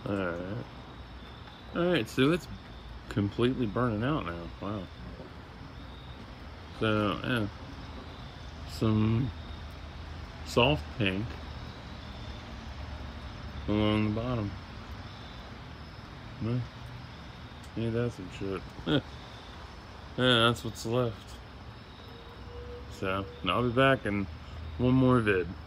Alright. Alright, so it's completely burning out now. Wow. So, yeah. Some soft pink along the bottom. Well, yeah, that's some shit. Yeah, that's what's left. So, I'll be back in one more vid.